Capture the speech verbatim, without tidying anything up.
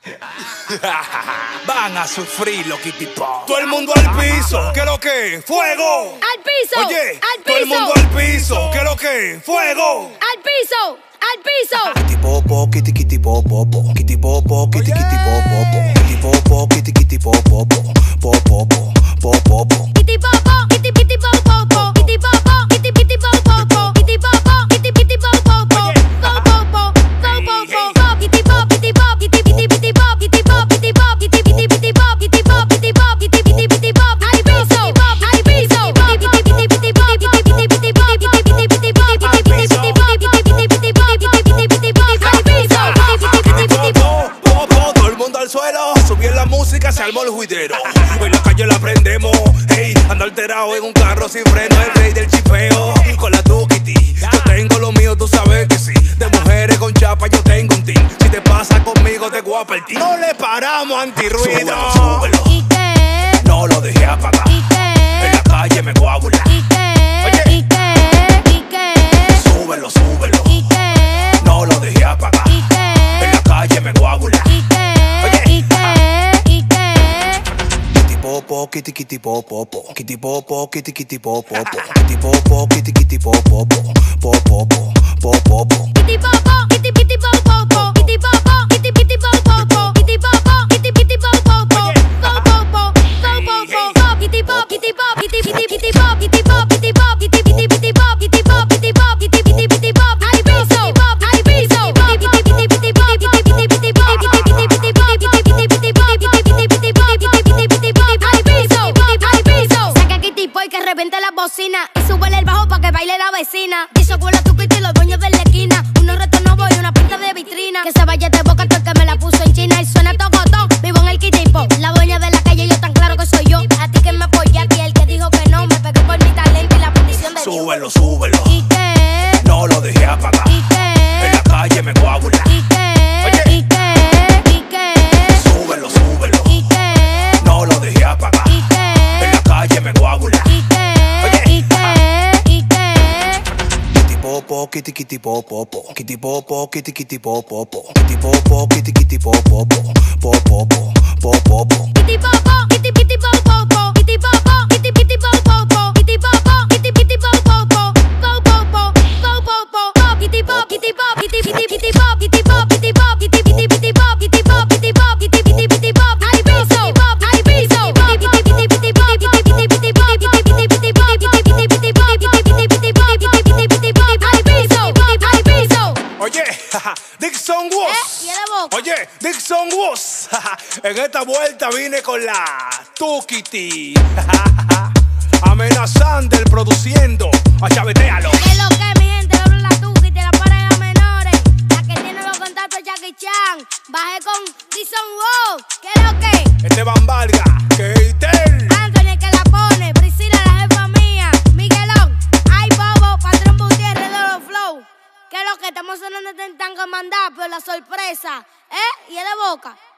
Van a sufrir los kitipos. Todo el mundo al piso, ¿qué lo que? ¡Fuego! ¡Al piso! Oye, ¡al piso! todo el mundo al piso, ¿qué lo que? ¡Fuego! ¡Al piso! ¡Al piso! Kitipopo, kiti kitipopo, kitipopo, kiti kitipopo, kitipopo, kiti kitipopo, popopo, popopo. Kitipopo, kiti kitipopo, kitipopo, kiti kitipopo, kitipopo, kiti kitipopo, popopo, popopo, kitipopo, kitipopo, kiti kitipopo, kitipopo, kitipopo, kitipopo, kitipopo, kitipopo, kitipopo, kitipopo, al piso, al piso, todo el mundo al suelo, subí en la música, se armó el juidero. Hoy la calle la prendemos, hey, ando alterado en un carro sin freno, el rey del chipeo, con la Tukiti. Yo tengo lo mío, tú sabes que sí. De mujeres con chapa yo tengo un team. Si te pasa conmigo te voy a partir. No le paramos antirruido. Súbelo, súbelo. ¿Y qué? No lo dejé apagar. ¿Y qué? En la calle me voy a burlar. ¿Y qué? Oye. ¿Y qué? ¿Y qué? Súbelo, súbelo. ¿Y qué? No lo dejé apagar. ¿Y qué? En la calle me voy a burlar. ¿Y qué? Oye. ¿Y qué? ¿Y qué? Kitipopo, kiti kitipopo, kitipopo, kiti kitipopo, kitipopo, kiti kitipopo, popopo, popopo. Kitipopo, kiti kitipopo, kitipopo, kiti kitipopo, kitipopo, kiti kitipopo, popopo, popopo, kitipopo, kitipopo, kiti kiti kitipopo, kitipopo, kitipopo, kiti kiti kitipopo, kitipopo, kitipopo, kiti kiti kitipopo, al piso, al piso, kiti kiti kiti kitipopo, kiti kiti kitipopo, kiti kiti kitipopo, kiti kiti kitipopo, al piso, al piso. Saca kitipo y que reviente la bocina y súbele el bajo pa' que baile la vecina. Dice huele tu kiti los dueños de la esquina. Unos retos nuevos y una pinta de vitrina. Que se vaya de boca porque me la puso en China y suena tocotón. Vivo en el kitipo, la dueña de la calle, yo tan claro que soy yo. A ti que me apoyaste y el que dijo que no, me pegué por mi talento y la petición de Dios. Súbelo, súbelo. ¿Y qué? No lo dejé apagar. ¿Y qué? En la calle me voy a burlar. ¿Y qué? Oye. ¿Y qué? ¿Y qué? Súbelo, súbelo. ¿Y qué? No lo dejé apagar. ¿Y qué? En la calle me voy a burlar. ¿Y qué? Oye. ¿Y qué? ¿Y qué? Kitipopo, kiti kitipopo, kitipopo, kiti kitipopo, kitipopo, kiti kitipopo, popopo, popopo. Kitipopo, kiti kitipopo, kitipopo, kiti kitipopo, kitipopo, kiti kitipopo, popopo, popopo, kitipopo, kitipopo, kiti kiti kitipopo, kitipopo, kitipopo, kiti kiti kitipopo, kitipopo, kitipopo, kiti kiti kitipopo, al piso, al piso, kiti kiti kiti kitipopo, kiti kiti kitipopo, kiti kiti kitipopo, kiti kiti kitipopo, kiti kiti kitipopo, al piso, al piso. Oye, Dixon Woz. ¿Eh? ¿Y el de boca? Oye, Dixon Woz. En esta vuelta vine con la Tukiti. Amenazando, el produciendo. Achavetealo. Es lo que mi gente habla la Tuki de la pareja menores. La que tiene los contactos Jackie Chan. Bajé con Dixon Woz. ¿Qué es lo que? Esteban Vargas, Keitel. Anthony que la pone. Priscila la jefa mía. Miguelón. Ay Bobo. Patrón Gutiérrez de los Flow. ¿Qué es lo que? Estamos sonando en tango mandar, pero la sorpresa. ¿Eh? ¿Y es de boca?